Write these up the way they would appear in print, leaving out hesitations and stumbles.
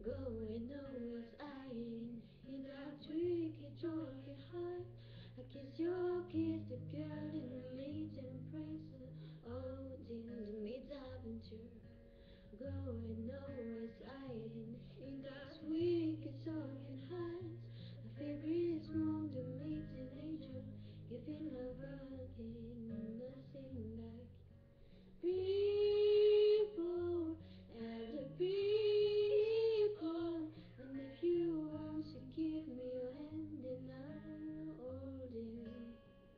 Going nowhere, eyeing in that wicked joy heart. I kiss your kiss, the girl in religion, praise the Odin, the mid-adventure. Going nowhere, eyeing in that wicked joy heart. A favorite is wrong, the meeting nature, giving love again, nothing like people and the people. And if you want to give me your hand, then I'll hold it.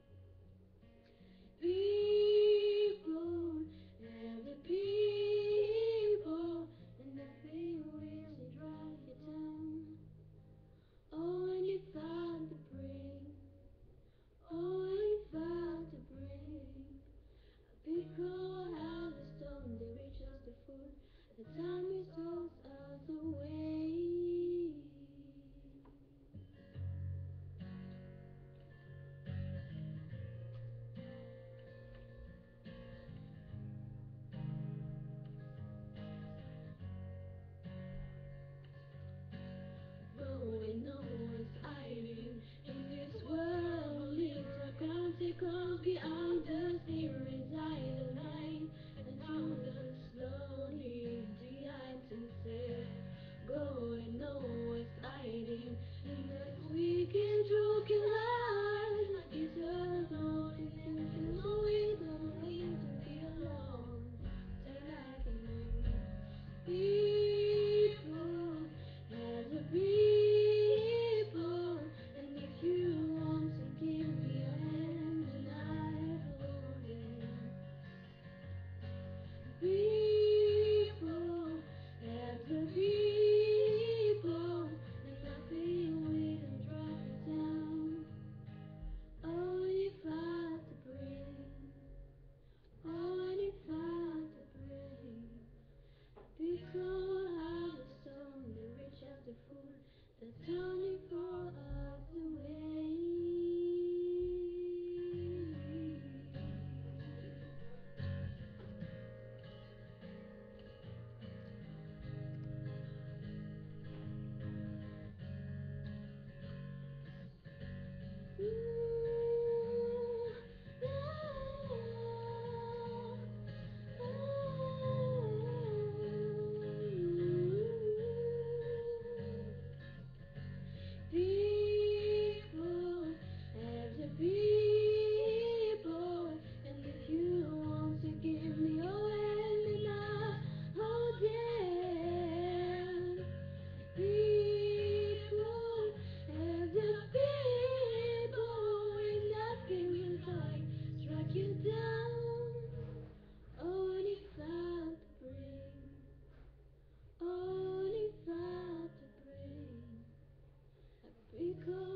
People and the people. And if we really drag you down, oh, and you found the brain, oh, and you found the brain. Because how the stone they reach us the foot, the time is throws us away. Going nowhere, hiding in this world, little consequence beyond the sea reside the night, and through the slowly the items say, going nowhere, hiding in this wicked broken life. It's alone, you can always believe to be alone. Say like an people as a people, and if you want to give me a hand, then I'll hold it. People as a people, and nothing will drag me down. Oh, if I had to bring, oh, and if I had to bring. Because I was stone, the rich as the fool, the turning for us away. Ooh, people as a people, and if you want to give me your hand, then I'll hold it. People as a people, and nothing will like strike you down. Only felt the bring, only felt the bring. Because